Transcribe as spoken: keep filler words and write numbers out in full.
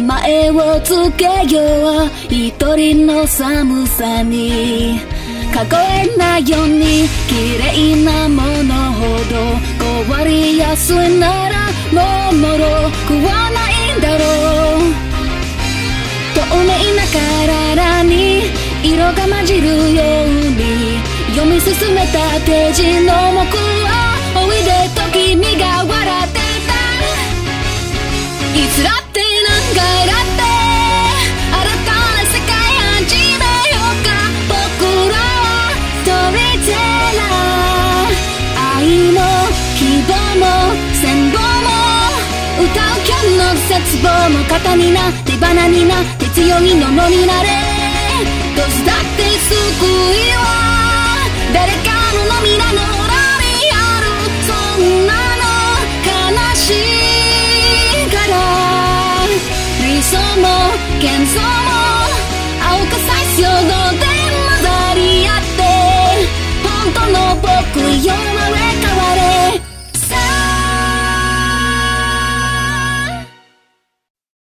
前をつけよう一人の寒さに数えないように綺麗なものほど壊れやすいならもうもろくはないんだろう透明な体に色が混じるように読み進めたページの目はおいでと君が笑ってたいつだって何回だって新たな世界始めようか僕らはストーリーテラー愛も希望も戦後も歌う今日の絶望も肩にな手花になって強いのもになれどうせだって救いは誰かの涙の裏にあるそんなの悲しいから理想も幻想も青か最強の